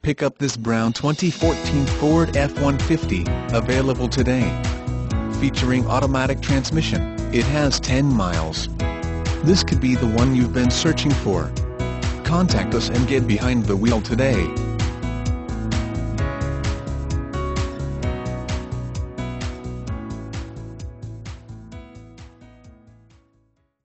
Pick up this brown 2014 Ford F-150, available today. Featuring automatic transmission, it has 10 miles. This could be the one you've been searching for. Contact us and get behind the wheel today.